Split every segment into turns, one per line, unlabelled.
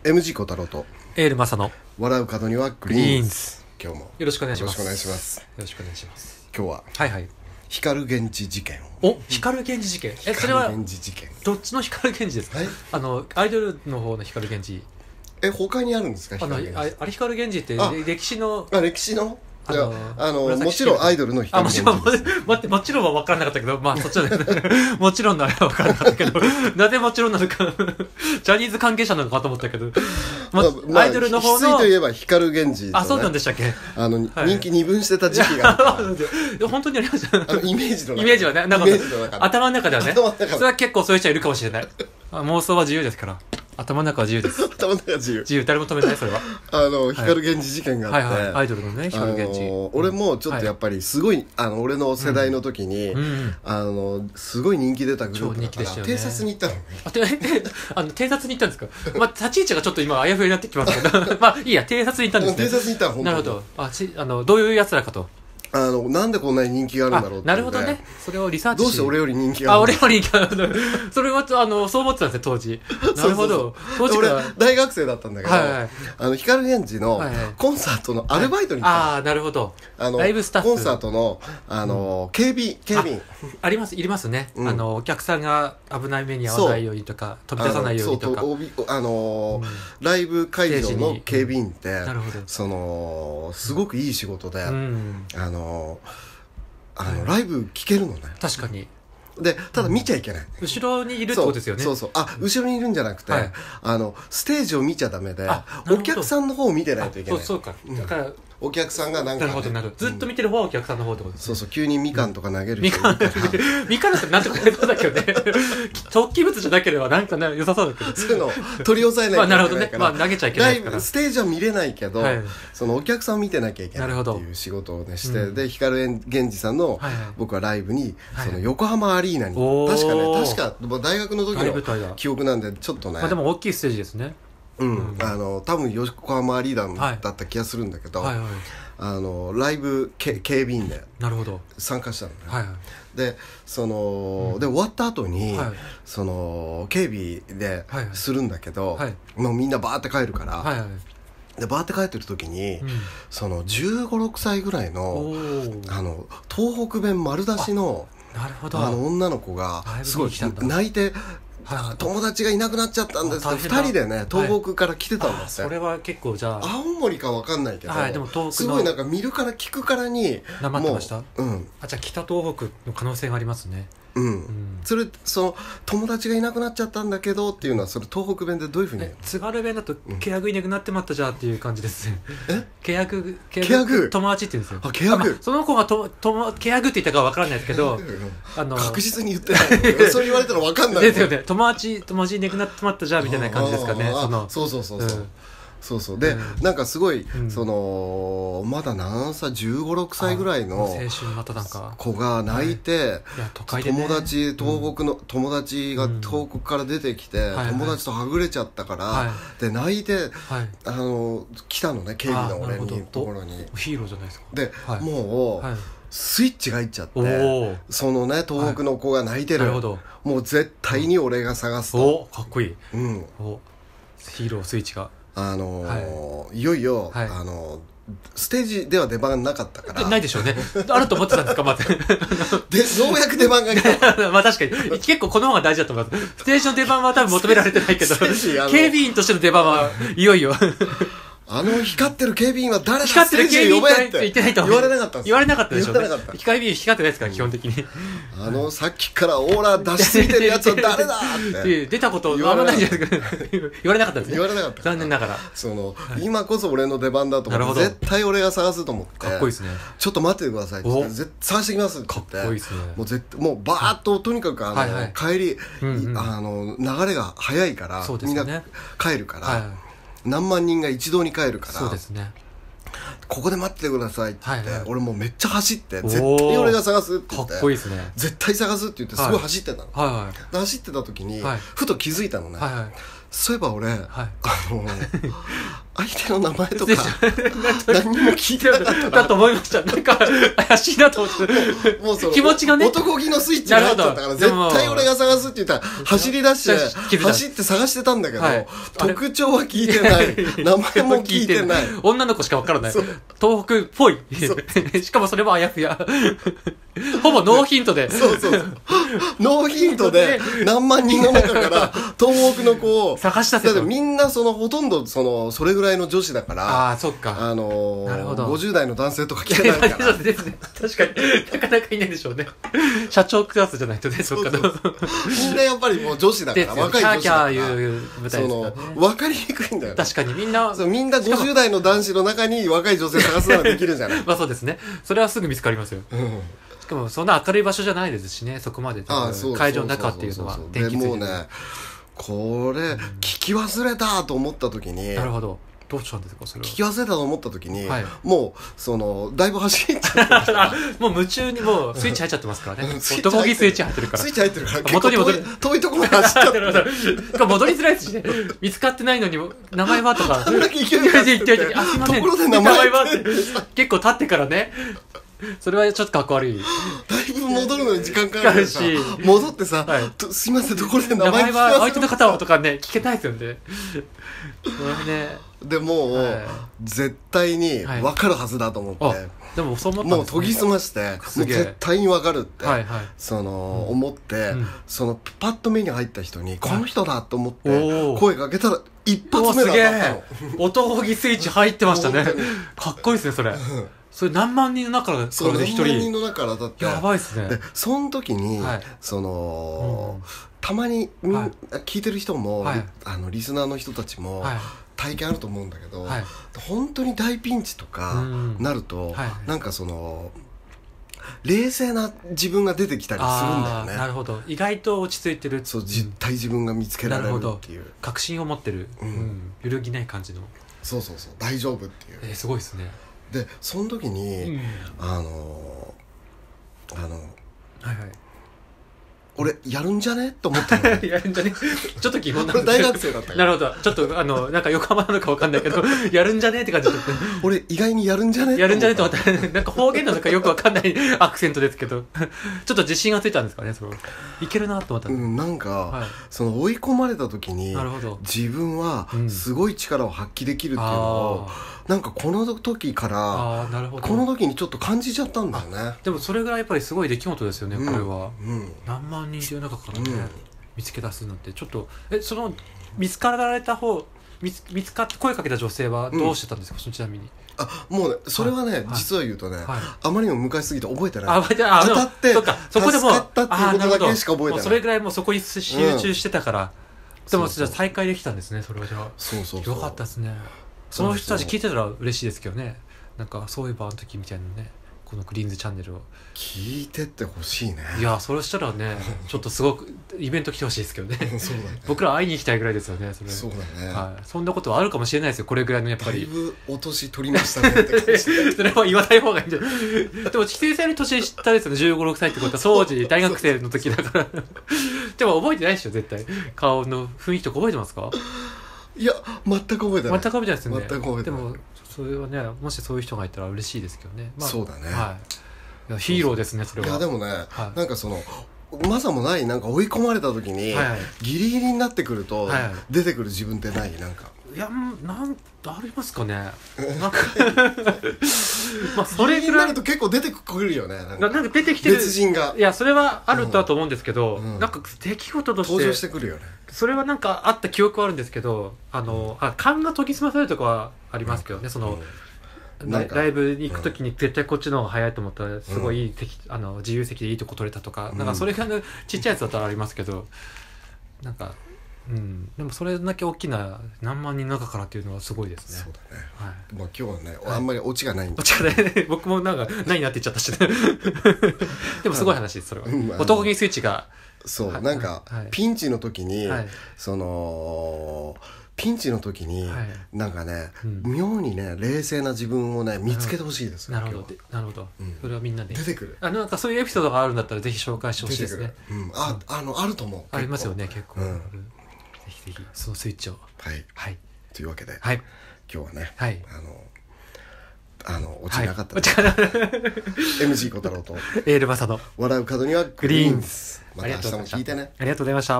MG 小太郎と
エールマサの
笑う角にはグリーンズ。今日も
よろしくお願いします。
よろしくお願いします。
よろしくお願いします。
今日は
はいはい。
光源氏事件を。
お、光源氏事件。それは
光源氏事件。
どっちの光源氏ですか？
はい。
アイドルの方の光源氏。
他にあるんですか？
あれ光源氏って歴史の。
歴史の。もちろんアイドルの光源氏です。
待って、もちろんは分からなかったけど、まあそっちはもちろんのあれは分からなかったけど、なぜもちろんなのかジャニーズ関係者なのかと思ったけど、アイドルの方の。
翡翠といえば光源氏。
あ、そうなんでしたっけ？
人気二分してた時期があ
った。本当にありました。
イメージの中。
イメージはね、なんか頭の中ではね、それは結構そういう人いるかもしれない。妄想は自由ですから。頭の中は自由です。
頭の中は自由。
自由、誰も止めない、それは。
光源氏事件があって、
アイドルのね、光源氏。
俺もちょっとやっぱりすごい、俺の世代の時に、すごい人気出たグループだから、偵察に行ったの。
偵察に行ったんですか？まあ、立ち位置がちょっと今、あやふやになってきますけど、まあ、いいや、偵察に行ったんですね。
偵察に行ったの、本当に。
なるほど。どういう奴らかと。
なんでこんなに人気があるんだろうって。
なるほどね。それをリサーチ
どうして俺より人気があるんだろう。
俺より人気がある。それは、そう思ってたんですよ、当時。なるほど。当時
俺、大学生だったんだけど、光源氏のコンサートのアルバイトに行った。
ああ、なるほど。ライブスタッフ。
コンサートの、警備員。
いりますね。お客さんが危ない目に遭わないようにとか、飛び出さないようにとか。
ライブ会場の警備員って、
なるほ
ど。すごくいい仕事で、ライブ聴けるのね。
確かに。
で、ただ見ちゃいけない。
後ろにいるってことですよね。
そう。後ろにいるんじゃなくて、ステージを見ちゃダメで、お客さんの方を見てないといけない。
そうか。だから、
お客さんがなんか、
なるほど。ずっと見てる方はお客さんの方ってことですね。
そう、急にみかんとか投げる人
みかんだってなんとかやりそうだけどね。突起物じゃなければなんか良さそうだけど。
そういうのを取り押さえないといけないから。
まあ投げちゃいけないから。
ステージは見れないけど、お客さんを見てなきゃいけないっていう仕事をねして、で、光源氏さんの僕はライブに、横浜アリーナに、確か大学の時の記憶なんでちょっとね。
でも大きいステージですね。
多分横浜アリーナだった気がするんだけど、ライブ警備員で参加したのね。で終わった後に警備でするんだけど、もうみんなバーって帰るから、でバーって帰ってる時に15、6歳ぐらいの東北弁丸出しの女の子がすごい泣いて、友達がいなくなっちゃったんですけど、2人でね東北から来てたんだって。
それは結構じゃあ
青森か分かんないけど、すごいなんか見るから聞くからに
なまってました。じゃあ北東北の可能性がありますね。それ友達がいなくなっちゃったんだけどっていうのは、それ東北弁でどういうふうに？津軽弁だとケヤグいなくなってまったじゃっていう感じですね。ケヤグ友達って言うんですよ。
ケヤグ、
その子がケヤグって言ったかは分からないですけど、
確実に言ってない。そう言われたら分かんない
ですよね。友達いなくなってまったじゃみたいな感じですかね。
そうで、なんかすごいまだ何歳、15、6歳ぐらいの
青春またなんか
子が泣いて、東北の友達が東北から出てきて、友達とはぐれちゃったから、で泣いて来たのね、警備の俺のところに。
ヒーローじゃないですか。
でもうスイッチが入っちゃって、東北の子が泣いてる、もう絶対に俺が探すと。
かっこいい。ヒーロースイッチが
いよいよステージでは出番なかったから。
ないでしょうね。あると思ってたんですか、まず。
で、ようやく出番が来た。
まあ確かに。結構この方が大事だと思います。ステージの出番は多分求められてないけど、警備員としての出番はいよいよ。
光ってる警備員は誰だ？
光ってる警備員って言ってないと
言われなかったんです。
言われなかったでしょうね。警備員光ってないですから、基本的に。
さっきからオーラ出しすぎてるやつは誰だって。
出たことあんまないんじゃないですか。言われなかったですね。
言われなかった。
残念ながら。
今こそ俺の出番だと思って、絶対俺が探すと思って。
かっこいいですね。
ちょっと待っててくださいって言って、探してきますって言って。
かっこいいですね。
もうバーッととにかく帰り、流れが早いから、みんな帰るから。何万人が一堂に帰るから、
そうですね、
ここで待っててくださいって言って、俺もうめっちゃ走って、絶対俺が探すって言って、
かっこいいですね、
絶対探すって言ってすごい走ってたの、走ってた時にふと気づいたのね、そういえば俺相手の名前とか何にも聞いてなかった
だと思いました。なんか怪しいなと思ってもうその気持ちがね
男気のスイッチが入っちゃったから絶対俺が探すって言ったら走り出して走って探してたんだけど、はい、特徴は聞いてない名前も聞いてない
女の子しか分からない東北っぽいしかもそれもあやふやほぼノーヒントで
そうノーヒントで何万人の中から東北の子を
探したせと
みんなほとんどそれぐらいの女子だから
あそっか
なるほど50代の男性とか来てないから
そうですね確かになかなかいないでしょうね社長クラスじゃないとねそっか
みんなやっぱりもう女子だから若い女子だから
いう舞台ですからね
分かりにくいんだよね
確かにみんな
50代の男子の中に若い女性探すのができるじゃない
まあそうですねそれはすぐ見つかりますよ、しかもそんな明るい場所じゃないですしねそこまで会場の中っていうのは
でもうねこれ聞き忘れたと思った時に
なるほどどうしたんですかそれは
聞き忘れたと思った時に、はい、もうだいぶ走っちゃって
もう夢中にもうスイッチ入っちゃってますからね男気スイッチ入ってるから
スイッチ入ってるから
元に戻る
遠いところまで走っちゃってる
戻りづらいですしね見つかってないのに名前はとか
あんだけ勢いが
言ってあすいません
ところで名前
はって結構経ってからねそれはちょっとかっこ悪い
だいぶ戻るのに時間かかるし戻ってさ、はい、すいませんところで名前
は相手の方はとかね聞けたいですよね
でもう、はい、絶対に分かるはずだと思って、はい、
でもそう思ったんですね、
もう研ぎ澄ましてもう絶対に分かるって、はいはい、思って、パッと目に入った人にこの人だと思って声かけたら一発目だったの
男気スイッチ入ってましたねかっこいいですねそれそれ何万人の中からで一人
何万人の中からだって
やばいっすね
でその時に、はい、たまに、はい、聞いてる人も、はい、リスナーの人たちも、はい、体験あると思うんだけど、はい、本当に大ピンチとかなると、はい、なんか冷静な自分が出てきたりするんだよね。
なるほど意外と落ち着いてる
そう実体自分が見つけられるっていう
確信を持ってる、揺るぎない感じの
そう大丈夫っていう、
すごいですね
でその時に、はいはい俺やるんじゃねと思ったの
やるんじゃねちょっと基本なん
です大学生だった
なるほどちょっとなんか横浜なのか分かんないけどやるんじゃねって感じで
俺意外にやるんじゃね
やるんじゃねと思ったなんか方言なのかよく分かんないアクセントですけどちょっと自信がついたんですかねいけるなと思った
なんか、はい、追い込まれた時に自分はすごい力を発揮できるっていうのを、なんかこの時からこの時にちょっと感じちゃったんだよね。
でもそれぐらいやっぱりすごい出来事ですよね、これは、何万人という中からね、見つけ出すなんてちょっと見つかられた方見つかって声かけた女性はどうしてたんですか、ちなみに。
もうねそれはね、実は言うとね、あまりにも昔すぎて覚えてない。当
たって助かったっていうこと
だけしか覚えてない。
それぐらいもうそこに集中してたから、でもじゃあ再会できたんですね、それは。じゃあそうよかったですね。その人たち聞いてたら嬉しいですけどね。なんかそういえばあの時みたいなね、このグリーンズチャンネルを
聞いてってほしいね。
いやそれしたらねちょっとすごくイベント来てほしいですけどね
そうだね
僕ら会いに行きたいぐらいですよね。
そうだね、
はい、そんなことはあるかもしれないですよ、これぐらいのやっぱり。
だいぶお年取りましたねって感じ
それは言わない方がいいんじゃないでも規制さんに年下ですよね、15、6歳ってことは当時大学生の時だからでも覚えてないでしょ絶対。顔の雰囲気とか覚えてますか。
いや全く覚えてない。
全く覚えてないですよね。
全く覚えてない。
でもそれはね、もしそういう人がいたら嬉しいですけどね、
そうだね、
はい、いやヒーローですねそれは。
いやでもね、なんかまさもないなんか追い込まれた時に、ギリギリになってくると、出てくる自分ってない。なんか
いやありますかねなんかまあそれぐらいにな
ると結構出てくるよね。
なんか出てきてる
別人が。
いやそれはあるとはと思うんですけど、なんか出来事として
登場してくるよね。
それはなんかあった記憶はあるんですけど、勘が研ぎ澄まされるとこはありますけどね。ライブに行くときに絶対こっちの方が早いと思ったらすごいいい自由席でいいとこ取れたとか、なんかそれがちっちゃいやつだったらありますけど、なんかでもそれだけ大きな何万人の中からっていうのはすごいですね。
そうだね、はい。まあ今日はね、あんまりオチがないんで。
オチがない僕もなんかないなって言っちゃったしねでもすごい話ですそれは。男気スイッチが
そうなんかピンチの時にピンチの時になんかね、妙にね冷静な自分をね見つけてほしいです。
なるほどなるほど、それはみんなで
出てくる。
なんかそういうエピソードがあるんだったらぜひ紹介してほしいですね。
あると思う。
ありますよね結構。ぜひぜひそのスイッチを。
はいというわけで、 今日はね、
はい、
落ちなかった、ね、MG 小太郎と
エールマサの
笑う角にはグリーンズ。また明日も聞いてね。
ありがとうございました。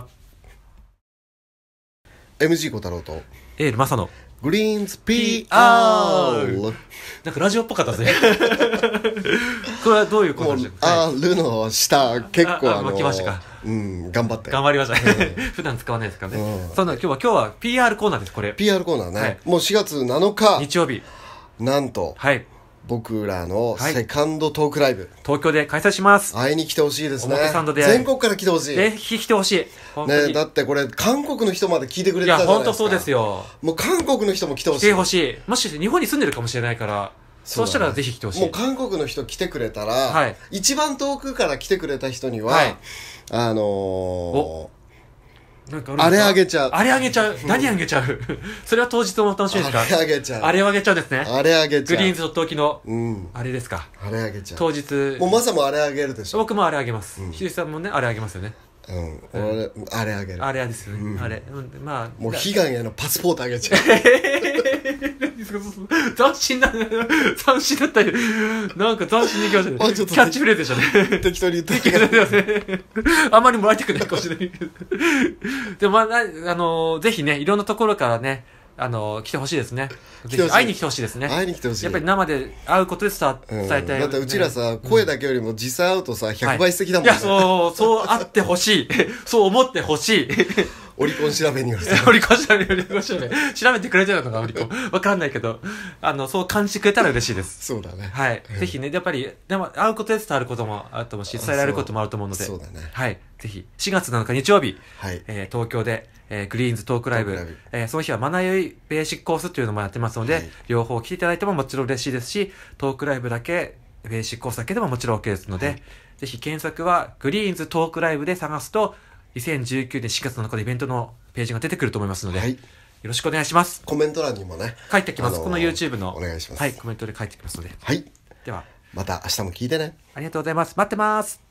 MG 小太郎と
エールマサの
グリーンズ PR。
なんかラジオっぽかったですね。これはどういうことでしょうか。
ルの下結構
巻きましたか。
頑張って
頑張りましたね。普段使わないですからね。そんな今日は PR コーナーです。これ
PR コーナーね、もう4月7日
日曜日、
なんと、僕らのセカンドトークライブ、
東京で開催します。
会いに来てほしいですね。
表参道で
全国から来てほしい。
来てほしい
ね。だってこれ韓国の人まで聞いてくれてたじゃないですか。いや
本当そうですよ。
もう韓国の人も来てほしい。
来てほしい。もし日本に住んでるかもしれないから、そうしたらぜひ来てほしい。
もう韓国の人来てくれたら、一番遠くから来てくれた人には、
なんか
あれあげちゃう。
あれあげちゃう。何あげちゃう。それは当日も楽しみですか。
あれあげちゃう。
あれをあげちゃうんですね。
あれあげちゃう。
グリーンズとっておきの、あれですか。
あれあげちゃう。
当日。
もうマサもあれあげるでしょ。
僕もあれあげます。ひとしさんもね、あれあげますよね。
俺、あれあげる。
あれですよね。あれ。まあ。
もう悲願へのパスポートあげちゃう。
斬新だったり、なんか斬新にいきましたね。キャッチフレーズでしたね。
適当に言って
あんまりもらいたくないかもしれないけど。でもぜひね、いろんなところからね、来てほしいですね。ぜひ会いに来てほしいですね。
会いに来てほしい。
やっぱり生で会うことで伝えたい。
だってうちらさ、声だけよりも実際会うとさ、100倍素敵だもんね。
いや、そうあってほしい。そう思ってほしい。
オリコン調べによると。
オリコン調べ。調べてくれてるのかな、オリコン。わかんないけど、そう感じてくれたら嬉しいです。
そうだね。
はい。ぜひね、やっぱり、でも会うことで伝わることもあると思うし、伝えられることもあると思うので。
そうだね。
はい。ぜひ、4月7日日曜日、東京で、グリーンズトークライブ、その日はマナヨイベーシックコースというのもやってますので、両方来ていただいてももちろん嬉しいですし、トークライブだけ、ベーシックコースだけでももちろん OK ですので、ぜひ検索はグリーンズトークライブで探すと、2019年4月7日のイベントのページが出てくると思いますので、よろしくお願いします。
コメント欄にもね、
書いてきます。この YouTube の。
お願いします。
はい、コメントで書いてきますので。
はい。
では、
また明日も聞いてね。
ありがとうございます。待ってます。